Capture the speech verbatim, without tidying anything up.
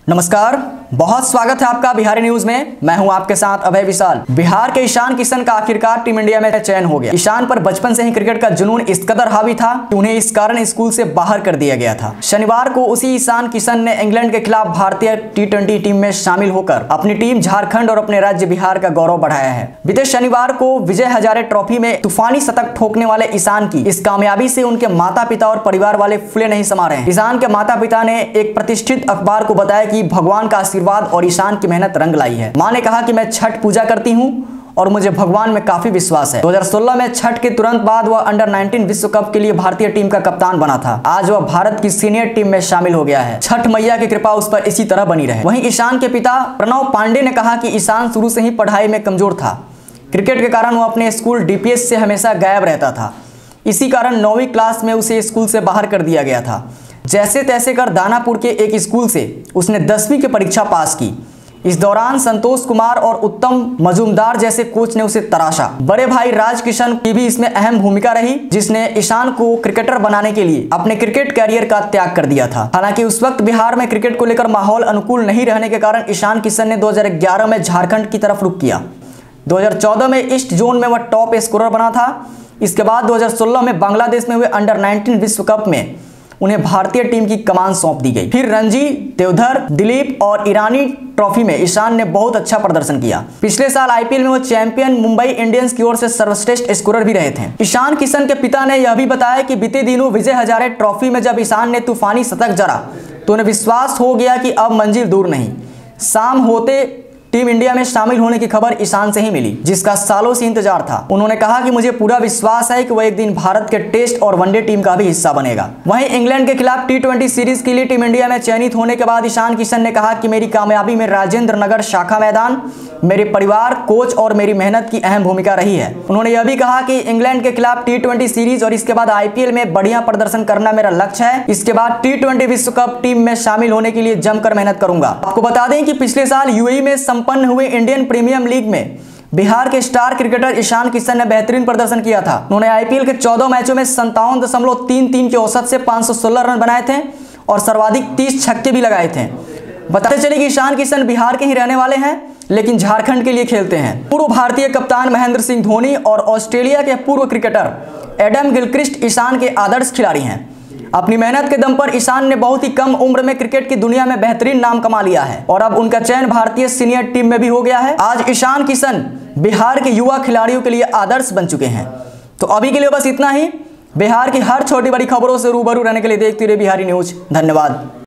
नमस्कार, बहुत स्वागत है आपका बिहारी न्यूज में। मैं हूं आपके साथ अभय विशाल। बिहार के ईशान किशन का आखिरकार टीम इंडिया में चयन हो गया। ईशान पर बचपन से ही क्रिकेट का जुनून इस कदर हावी था कि उन्हें इस कारण स्कूल से बाहर कर दिया गया था। शनिवार को उसी ईशान किशन ने इंग्लैंड के खिलाफ भारतीय टी ट्वेंटी टीम में शामिल होकर अपनी टीम झारखंड और अपने राज्य बिहार का गौरव बढ़ाया है। बीते शनिवार को विजय हजारे ट्रॉफी में तूफानी शतक ठोकने वाले ईशान की इस कामयाबी से उनके माता पिता और परिवार वाले फूले नहीं समा रहे हैं। ईशान के माता पिता ने एक प्रतिष्ठित अखबार को बताया कि भगवान का आशीर्वाद और ईशान की मेहनत रंग लाई है। मां ने कहा कि मैं छठ पूजा करती हूं और मुझे भगवान में काफी विश्वास है। दो हज़ार सोलह में छठ के तुरंत बाद वह अंडर नाइनटीन विश्व कप के लिए भारतीय टीम का कप्तान बना था। आज वह भारत की सीनियर टीम में शामिल हो गया है। छठ मैया की कृपा उस पर इसी तरह बनी रहे। वहीं ईशान के पिता प्रणव पांडे ने कहा कि ईशान शुरू से ही पढ़ाई में कमजोर था। क्रिकेट के कारण वह अपने स्कूल डीपीएस से हमेशा गायब रहता था। इसी कारण नौवीं क्लास में उसे स्कूल से बाहर कर दिया गया था। जैसे तैसे कर दानापुर के एक स्कूल से उसने दसवीं की परीक्षा पास की। इस दौरान संतोष कुमार और उत्तम मजूमदार जैसे कोच ने उसे तराशा। बड़े भाई राज किशन की भी इसमें अहम भूमिका रही, जिसने ईशान को क्रिकेटर बनाने के लिए अपने क्रिकेट कैरियर का त्याग कर दिया था। हालांकि उस वक्त बिहार में क्रिकेट को लेकर माहौल अनुकूल नहीं रहने के कारण ईशान किशन ने दो हज़ार ग्यारह में झारखंड की तरफ रुख किया। दो हज़ार चौदह में ईस्ट जोन में वह टॉप स्कोरर बना था। इसके बाद दो हज़ार सोलह में बांग्लादेश में हुए अंडर नाइनटीन विश्व कप में उन्हें भारतीय टीम की कमान सौंप दी गई। फिर रणजी, देवधर, दिलीप और ईरानी ट्रॉफी में ईशान ने बहुत अच्छा प्रदर्शन किया। पिछले साल आईपीएल में वो चैंपियन मुंबई इंडियंस की ओर से सर्वश्रेष्ठ स्कोरर भी रहे थे। ईशान किशन के पिता ने यह भी बताया कि बीते दिनों विजय हजारे ट्रॉफी में जब ईशान ने तूफानी शतक जड़ा तो उन्हें विश्वास हो गया कि अब मंजिल दूर नहीं। शाम होते टीम इंडिया में शामिल होने की खबर ईशान से ही मिली, जिसका सालों से इंतजार था। उन्होंने कहा कि मुझे पूरा विश्वास है कि वह एक दिन भारत के टेस्ट और वनडे टीम का भी हिस्सा बनेगा। वहीं इंग्लैंड के खिलाफ टी ट्वेंटी सीरीज के लिए टीम इंडिया में चयनित होने के बाद ईशान किशन ने कहा कि मेरी कामयाबी में राजेंद्र नगर शाखा मैदान, मेरे परिवार, कोच और मेरी मेहनत की अहम भूमिका रही है। उन्होंने यह भी कहा कि इंग्लैंड के खिलाफ टी ट्वेंटी सीरीज और इसके बाद आईपीएल में बढ़िया प्रदर्शन करना मेरा लक्ष्य है। इसके बाद टी ट्वेंटी विश्व कप टीम में शामिल होने के लिए जमकर मेहनत करूंगा। आपको बता दें कि पिछले साल यूएई में संपन्न हुए इंडियन प्रीमियर लीग में बिहार के स्टार क्रिकेटर ईशान किशन ने बेहतरीन प्रदर्शन किया था। उन्होंने आईपीएल के चौदह मैचों में संतावन दशमलव तीन तीन के औसत से पाँच सौ सोलह रन बनाए थे और सर्वाधिक तीस छक्के भी लगाए थे। बताते चले कि ईशान किशन बिहार के ही रहने वाले हैं, लेकिन झारखंड के लिए खेलते हैं। पूर्व भारतीय कप्तान महेंद्र सिंह धोनी और ऑस्ट्रेलिया के पूर्व क्रिकेटर एडम गिलक्रिस्ट ईशान के आदर्श खिलाड़ी हैं। अपनी मेहनत के दम पर ईशान ने बहुत ही कम उम्र में क्रिकेट की दुनिया में बेहतरीन नाम कमा लिया है और अब उनका चयन भारतीय सीनियर टीम में भी हो गया है। आज ईशान किशन बिहार के युवा खिलाड़ियों के लिए आदर्श बन चुके हैं। तो अभी के लिए बस इतना ही। बिहार की हर छोटी बड़ी खबरों से रूबरू रहने के लिए देखते रहिए बिहारी न्यूज। धन्यवाद।